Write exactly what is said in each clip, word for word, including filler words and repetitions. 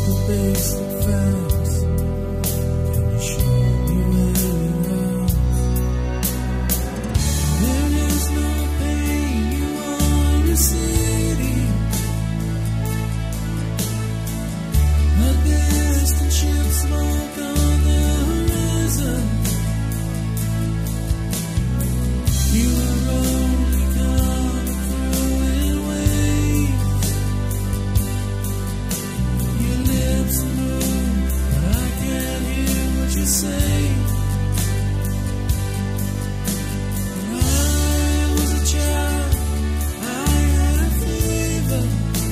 the basic facts. Can you show me where it ends? There is no pain you are receding. A distant ship smoke on the horizon. You are only coming through in waves. Your lips move, but I can't hear what you say. When I was a child, I had a fever.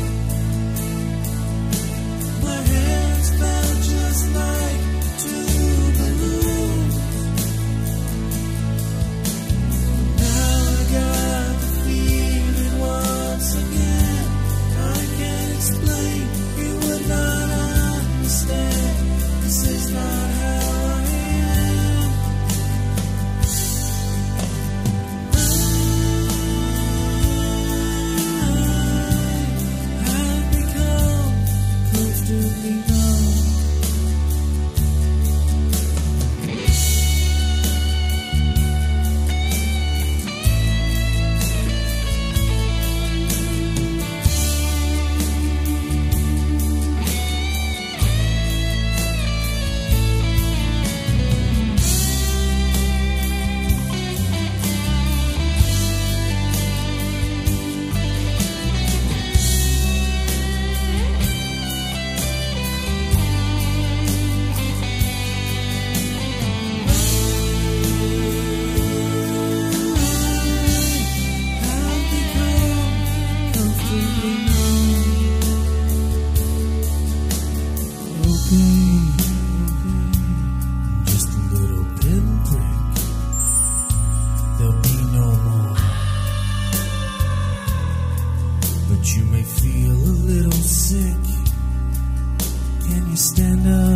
My hands felt just like two balloons. Now I got the feeling once again. I can't explain, you would not understand. This is not how I am. I have become comfortably numb. Just a little pinprick, there'll be no more. But you may feel a little sick. Can you stand up?